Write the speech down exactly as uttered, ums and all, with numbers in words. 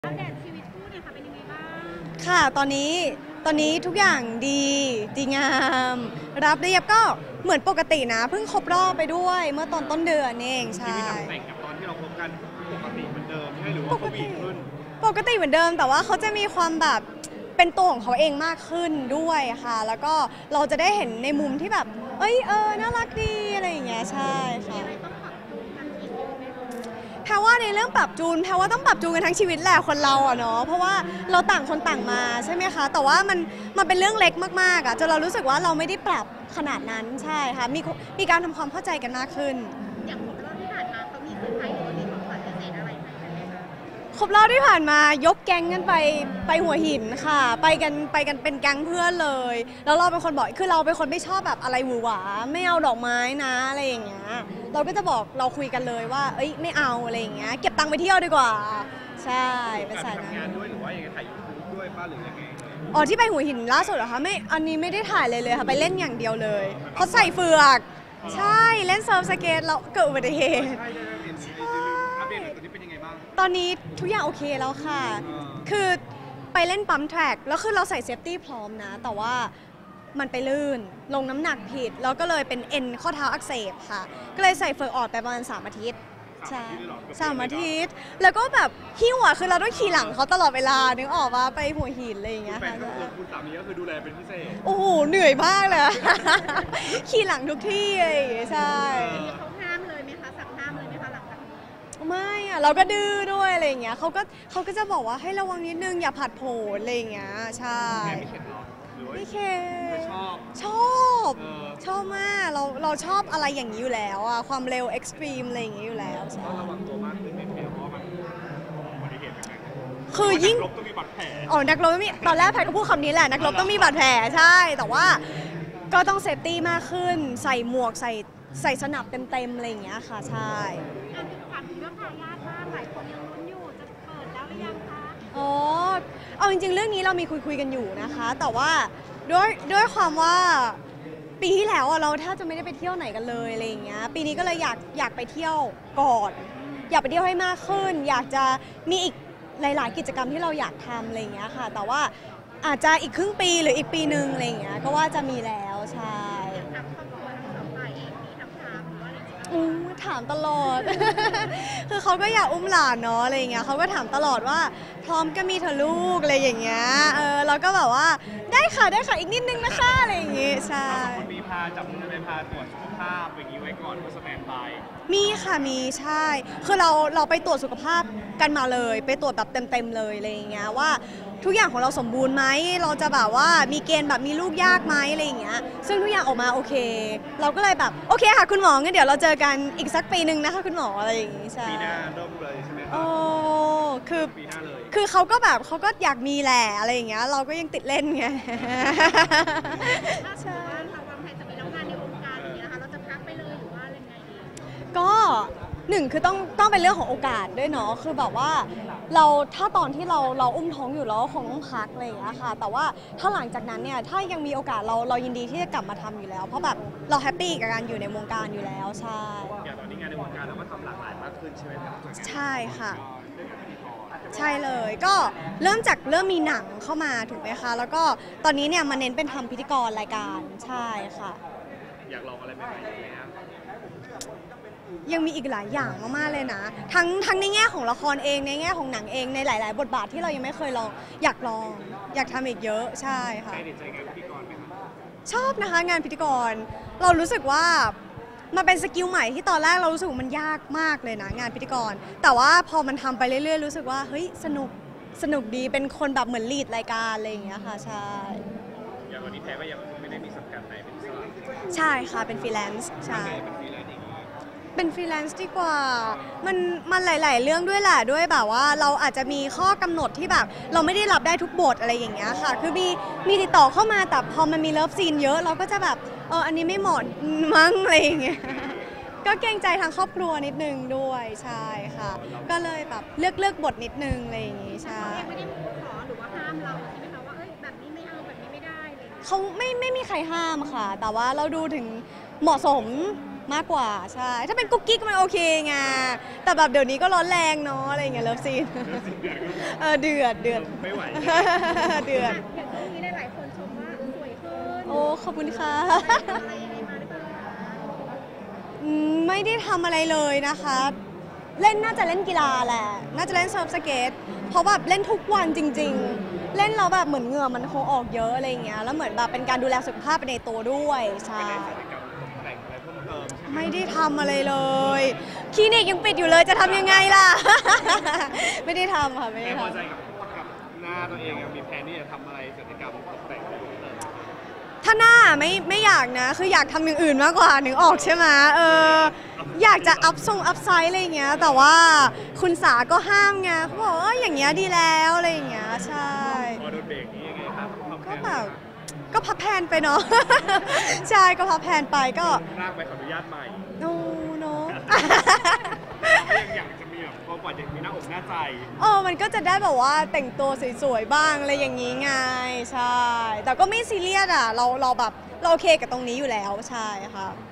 อัปเดตชีวิตคู่เนี่ยค่ะเป็นยังไงบ้างค่ะตอนนี้ตอนนี้ทุกอย่างดีดีงามรับเรียบก็เหมือนปกตินะเพิ่งครบรอบไปด้วยเมื่อตอนต้นเดือนเองใช่ชีวิตหลังแต่งกับตอนที่เราคบกันปกติเหมือนเดิมใช่หรือว่าเขาวีขึ้นปกติเหมือนเดิมแต่ว่าเขาจะมีความแบบเป็นตัวของเขาเองมากขึ้นด้วยค่ะแล้วก็เราจะได้เห็นในมุมที่แบบเอ้ยเออน่ารักดีอะไรอย่างเงี้ยใช่ค่ะแพรว่าในเรื่องปรับจูนแพรว่าต้องปรับจูนกันทั้งชีวิตแหละคนเราอะเนาะเพราะว่าเราต่างคนต่างมาใช่ไหมคะแต่ว่ามันมันเป็นเรื่องเล็กมากๆอะจนเรารู้สึกว่าเราไม่ได้ปรับขนาดนั้นใช่ค่ะมีมีการทำความเข้าใจกันมากขึ้นอย่างครบรอบที่ผ่านมาเขามีเซอร์ไพรส์หรือว่ามีของขวัญพิเศษอะไรให้กันไหมคะครบรอบที่ผ่านมายกแก๊งกันไปไปหัวหินค่ะไปกันไปกันเป็นแก๊งเพื่อนเลยแล้วเราเป็นคนบอกคือเราเป็นคนไม่ชอบแบบอะไรหวือหวาไม่เอาดอกไม้นะอะไรอย่างเงี้ยเราก็จะบอกเราคุยกันเลยว่าเอ้ยไม่เอาอะไรอย่างเงี้ยเก็บตังค์ไปเที่ยวดีกว่าใช่เป็นสายนั้นทำงานด้วยหรือว่ายังไงถ่ายยูทูบด้วยป้าหรือยังไงอ๋อที่ไปหัวหินล่าสุดเหรอคะไม่อันนี้ไม่ได้ถ่ายเลยเลยค่ะไปเล่นอย่างเดียวเลยเขาใส่เฟือกใช่เล่นเซิร์ฟสเกตแล้วเกิดอุบัติเหตุอัปเดตตัวนี้เป็นยังไงบ้างตอนนี้ทุกอย่างโอเคแล้วค่ะ คือไปเล่นปั๊มแทร็กแล้วคือเราใส่เซฟตี้พร้อมนะ แต่ว่ามันไปลื่น ลงน้ำหนักผิด แล้วก็เลยเป็นเอ็นข้อเท้าอักเสบค่ะ ก็เลยใส่เฟิร์กออดไปประมาณสามอาทิตย์ ใช่สามอาทิตย์ แล้วก็แบบหิ้วอ่ะคือเราต้องขี่หลังเขาตลอดเวลา นึกออกว่าไปหัวหินอะไรอย่างเงี้ยค่ะคุณสามีก็คือดูแลเป็นพิเศษโอ้โห เหนื่อยมากเลย ขี่หลังทุกที่อะไรอย่างเงี้ยใช่เขาห้ามเลยไหมคะสั่งห้ามเลยไหมคะหลังจากนี้ไม่อะเราก็ดื้อด้วยอะไรอย่างเงี้ยเขาก็เขาก็จะบอกว่าให้ระวังนิดนึงอย่าผัดโผล่อะไรอย่างเงี้ยใช่ไม่เค็มชอบชอบชอบมากเราเราชอบอะไรอย่างนี้อยู่แล้วอะความเร็วเอ็กซ์ตรีมอะไรอย่างงี้อยู่แล้วใช่ระวังตัวมากขึ้นในเพลเพราะมันอุบัติเหตุเป็นไงคือยิ่งนักรบต้องมีบาดแผลอ๋อนักรบต้องมีตอนแรกแพทก็พูดคำนี้แหละนักรบต้องมีบาดแผลใช่แต่ว่าก็ต้องเซฟตี้มากขึ้นใส่หมวกใส่ใส่สนับเต็มๆอะไรอย่างเงี้ยค่ะใช่การติดตามเรื่องทายาทบ้านหลายคนยังลุ้นอยู่จะเปิดแล้วหรือยังคะอ๋อเอาจริงๆเรื่องนี้เรามีคุยคุยกันอยู่นะคะแต่ว่าด้วยด้วยความว่าปีที่แล้วเราแทบจะไม่ได้ไปเที่ยวไหนกันเลยอะไรอย่างเงี้ยปีนี้ก็เลยอยากอยากไปเที่ยวก่อนอยากไปเที่ยวให้มากขึ้นอยากจะมีอีกหลายๆกิจกรรมที่เราอยากทำอะไรอย่างเงี้ยค่ะแต่ว่าอาจจะอีกครึ่งปีหรืออีกปีหนึ่งอะไรอย่างเงี้ยก็ว่าจะมีแล้วใช่ทางครอบครัวทั้งสองฝ่ายเองมีคำถามหรือว่าอะไรอืมถามตลอด คือเขาก็อยากอุ้มหลานเนาะอะไรอย่างเงี้ยเขาก็ถามตลอดว่าพร้อมก็มีเธอลูกอะไรอย่างเงี้ยเออเราก็แบบว่าได้ค่ะได้ค่ะอีกนิดนึงนะคะอะไรอย่างเงี้ยใช่คนมีพาจับมือไปพาตรวจสุขภาพอย่างนี้ไว้ก่อนเพื่อสแตนบายมีค่ะมีใช่คือเราเราไปตรวจสุขภาพกันมาเลยไปตรวจแบบเต็มๆเลยอะไรอย่างเงี้ยว่าทุกอย่างของเราสมบูรณ์ไหมเราจะแบบว่ามีเกณฑ์แบบมีลูกยากไหมอะไรอย่างเงี้ยซึ่งทุกอย่างออกมาโอเคเราก็เลยแบบโอเคค่ะคุณหมองั้นเดี๋ยวเราเจอกันอีกสักปีหนึ่งนะคะคุณหมออะไรอย่างงี้ใช่ปีหน้าเริ่มเลยใช่ไหมครับโอ้คือปีหน้าเลยคือเขาก็แบบเขาก็อยากมีแหละอะไรอย่างเงี้ยเราก็ยังติดเล่นไงถ้าสมมติว่าเราวางแผนจะมีน้องงานในวงการอย่างนี้นะคะเราจะพักไปเลยหรือว่าอะไรไงดีก็หนึ่งคือต้องต้องเป็นเรื่องของโอกาสด้วยเนาะคือแบบว่าเราถ้าตอนที่เราเราอุ้มท้องอยู่แล้วคงต้องพักอะไรอย่างเงี้ยค่ะแต่ว่าถ้าหลังจากนั้นเนี่ยถ้ายังมีโอกาสเราเรายินดีที่จะกลับมาทำอยู่แล้วเพราะแบบเราแฮปปี้กับการอยู่ในวงการอยู่แล้วใช่อย่างตอนนี้งานในวงการเราก็ทำหลากหลายมากขึ้นใช่ไหมครับใช่ค่ะใช่เลยก็เริ่มจากเริ่มมีหนังเข้ามาถูกไหมคะแล้วก็ตอนนี้เนี่ยมาเน้นเป็นทำพิธีกรรายการใช่ค่ะอยากลองอะไรใหม่ๆไหมครับยังมีอีกหลายอย่างมากๆเลยนะทั้งทั้งในแง่ของละครเองในแง่ของหนังเองในหลายๆบทบาทที่เรายังไม่เคยลองอยากลองอยากทำอีกเยอะใช่ค่ะได้ใจงานพิธีกรไหมครับชอบนะคะงานพิธีกรเรารู้สึกว่ามันเป็นสกิลใหม่ที่ตอนแรกเรารู้สึกมันยากมากเลยนะงานพิธีกรแต่ว่าพอมันทำไปเรื่อยๆรู้สึกว่าเฮ้ยสนุกสนุกดีเป็นคนแบบเหมือนลีดรายการอะไรอย่างเงี้ยค่ะใช่อย่างวันนี้แพรก็ยังไม่ได้มีสังกัดไหนเป็นอิสระใช่ค่ะเป็นฟรีแลนซ์ใช่เป็นฟรีแลนซ์ดีกว่ามันมันหลายๆเรื่องด้วยแหละด้วยแบบว่าเราอาจจะมีข้อกำหนดที่แบบเราไม่ได้รับได้ทุกบทอะไรอย่างเงี้ยค่ะคือมีมีติดต่อเข้ามาแต่พอมันมีเลิฟซีนเยอะเราก็จะแบบเอออันนี้ไม่เหมาะมั้งอะไรอย่างเงี้ยก็เกรงใจทางครอบครัวนิดนึงด้วยใช่ค่ะก็เลยแบบเลือกเลือกบทนิดนึงอะไรอย่างงี้ใช่ไม่ได้ขอหรือว่าห้ามเราใช่ไหมคะว่าเอ้ยแบบนี้ไม่เอาแบบนี้ไม่ได้เลยเขาไม่ไม่มีใครห้ามค่ะแต่ว่าเราดูถึงเหมาะสมมากกว่าใช่ถ้าเป็นกุ๊กกิ๊กมันโอเคไงแต่แบบเดี๋ยวนี้ก็ร้อนแรงเนาะอะไรอย่างเงี้ยเลิฟซีนเรื่องสิ่งเดือดก็เออเดือดเดือดไม่ไหวเดือดอย่างเรื่องนี้หลายๆคนชมว่าสวยขึ้นโอ้ขอบคุณค่ะอะไรยังไงมาหรือเปล่าอืมไม่ได้ทำอะไรเลยนะคะ เล่นน่าจะเล่นกีฬาแหละ น่าจะเล่นเซิร์ฟสเก็ตเพราะแบบเล่นทุกวันจริง ๆ เล่นแล้วแบบเหมือนเหงื่อมันคงออกเยอะอะไรอย่างเงี้ย แล้วเหมือนแบบเป็นการดูแลสุขภาพไปในตัวด้วยใช่ไม่ได้ศัลยกรรมตกแต่งอะไรเพิ่มเติมใช่ไหมไม่ได้ทำอะไรเลย คลินิกยังปิดอยู่เลยจะทำยังไงล่ะ ไม่ได้ทำค่ะไม่แต่ได้พอทำใจกับกับหน้าตัวเองอะมีแผนที่จะทำอะไรศัลยกรรมตกแต่งอะไรเพิ่มเติมถ้าหน้าไม่ไม่อยากนะ คืออยากทำอย่างอื่นมากกว่านึกออกใช่ไหมเอออยากจะอัพทรงอัพไซส์อะไรอย่างเงี้ย แต่ว่าคุณสาก็ห้ามไงเขาบอกว่าเอออย่างเงี้ยดีแล้วอะไรอย่างเงี้ยใช่พอโดนเบรกนี้ยังไงครับทำก็แผนแบบก็พับแพนไปเนาะ ใช่ก็พับแพนไปก็ร่างไปขออนุญาตใหม่โอ้เนาะก็ยังอยากจะมีแบบพอกว่าจะมีหน้าอกหน้าใจเออมันก็จะได้แบบว่าแต่งตัวสวยๆบ้างอะไรอย่างนี้ไงใช่ แต่ก็ไม่ซีเรียสอ่ะเราเราแบบเราโอเคกับตรงนี้อยู่แล้วใช่ค่ะ